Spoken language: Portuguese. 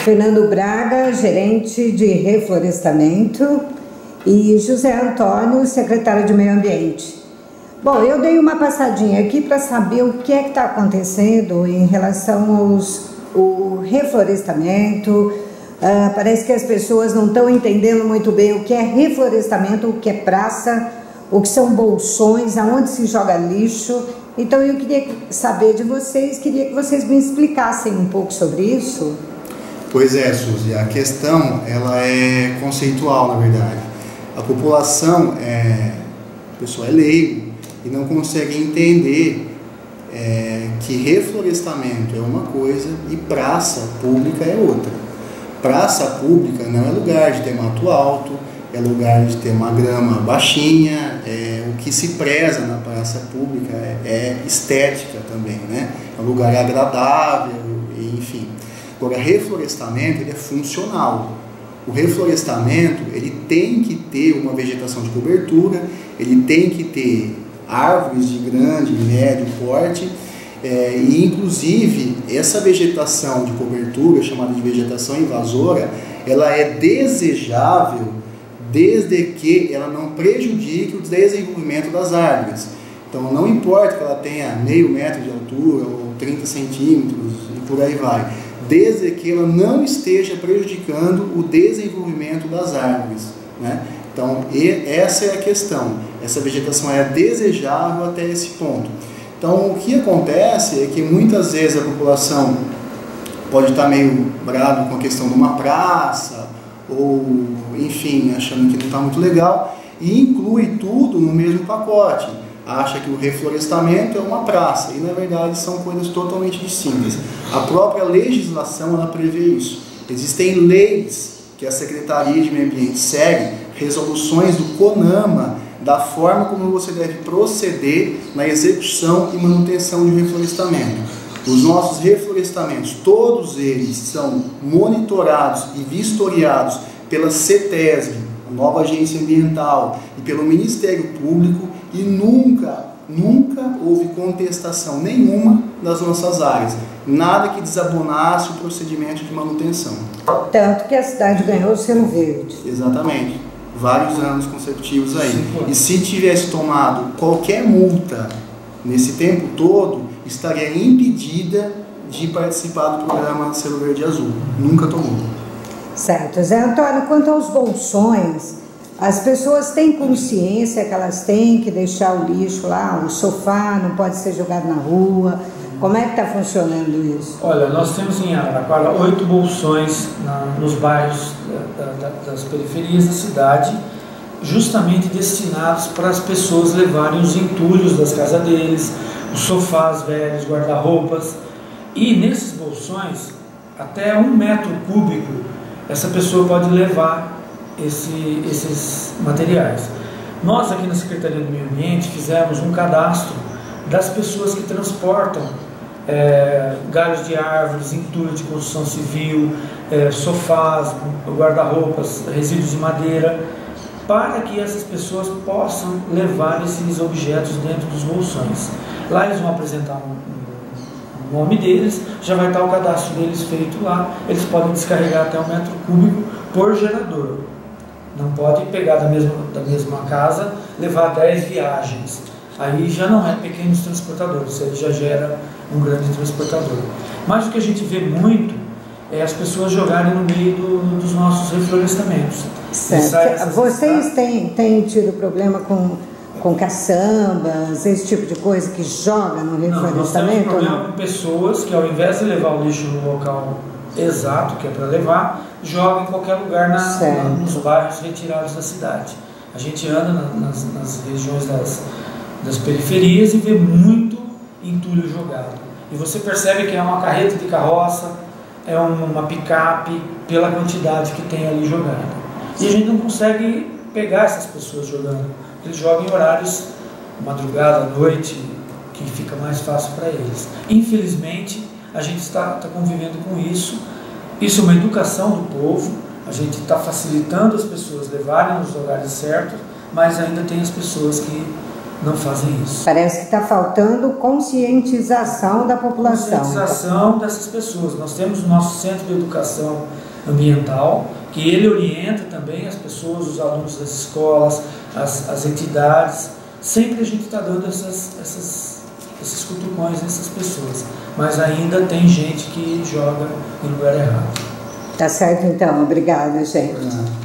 Fernando Braga, gerente de reflorestamento, e José Antônio, secretário de Meio Ambiente. Bom, eu dei uma passadinha aqui para saber o que é que está acontecendo em relação ao reflorestamento. Parece que as pessoas não estão entendendo muito bem o que é reflorestamento, o que é praça, o que são bolsões, aonde se joga lixo. Então eu queria saber de vocês, queria que vocês me explicassem um pouco sobre isso. Pois é, Suzy, a questão ela é conceitual, na verdade. A população, o pessoal é leigo e não consegue entender que reflorestamento é uma coisa e praça pública é outra. Praça pública não é lugar de ter mato alto, é lugar de ter uma grama baixinha. O que se preza na praça pública é estética também, né? É um lugar agradável, enfim. Agora, reflorestamento ele é funcional. O reflorestamento ele tem que ter uma vegetação de cobertura, ele tem que ter árvores de grande e médio porte, e inclusive essa vegetação de cobertura, chamada de vegetação invasora, ela é desejável desde que ela não prejudique o desenvolvimento das árvores. Então não importa que ela tenha meio metro de altura ou 30 centímetros e por aí vai, desde que ela não esteja prejudicando o desenvolvimento das árvores, né? Então essa é a questão, essa vegetação é desejável até esse ponto. Então o que acontece é que muitas vezes a população pode estar meio brava com a questão de uma praça, ou enfim, achando que não está muito legal, e inclui tudo no mesmo pacote. Acha que o reflorestamento é uma praça, e na verdade são coisas totalmente distintas. A própria legislação ela prevê isso. Existem leis que a Secretaria de Meio Ambiente segue, resoluções do CONAMA, da forma como você deve proceder na execução e manutenção de reflorestamento. Os nossos reflorestamentos, todos eles são monitorados e vistoriados pela CETESB, a nova agência ambiental, e pelo Ministério Público, e nunca houve contestação nenhuma das nossas áreas. Nada que desabonasse o procedimento de manutenção. Tanto que a cidade ganhou o selo verde. Exatamente. Vários anos consecutivos aí. E se tivesse tomado qualquer multa nesse tempo todo, estaria impedida de participar do programa Selo Verde Azul. Nunca tomou. Certo. Zé Antônio, quanto aos bolsões, as pessoas têm consciência que elas têm que deixar o lixo lá, o sofá não pode ser jogado na rua. Como é que está funcionando isso? Olha, nós temos em Araraquara 8 bolsões nos bairros das periferias da cidade, justamente destinados para as pessoas levarem os entulhos das casas deles, os sofás velhos, guarda-roupas. E nesses bolsões, até 1 metro cúbico, essa pessoa pode levar esses materiais. Nós aqui na Secretaria do Meio Ambiente fizemos um cadastro das pessoas que transportam galhos de árvores, entulho de construção civil, sofás, guarda-roupas, resíduos de madeira, para que essas pessoas possam levar esses objetos dentro dos bolsões. Lá eles vão apresentar o nome deles, já vai estar o cadastro deles feito lá, eles podem descarregar até 1 metro cúbico por gerador. Não pode pegar da mesma casa, levar 10 viagens. Aí já não é pequenos transportadores, aí já gera um grande transportador. Mas o que a gente vê muito é as pessoas jogarem no meio dos nossos reflorestamentos. Certo. Vocês têm tido problema com caçambas, esse tipo de coisa que joga no reflorestamento? Não, nós temos problema com pessoas que ao invés de levar o lixo no local exato, que é para levar, jogam em qualquer lugar nos bairros retirados da cidade. A gente anda nas regiões das periferias e vê muito entulho jogado. E você percebe que é uma carreta de carroça, é uma picape, pela quantidade que tem ali jogada. E a gente não consegue pegar essas pessoas jogando. Eles jogam em horários, madrugada, noite, que fica mais fácil para eles. Infelizmente, a gente está convivendo com isso. Isso é uma educação do povo. A gente está facilitando as pessoas levarem nos lugares certos, mas ainda tem as pessoas que não fazem isso. Parece que está faltando conscientização da população. Conscientização dessas pessoas. Nós temos o nosso Centro de Educação Ambiental, que ele orienta também as pessoas, os alunos das escolas, as entidades. Sempre a gente está dando esses cutucões nessas pessoas, mas ainda tem gente que joga em lugar errado. Tá certo então, obrigada, gente.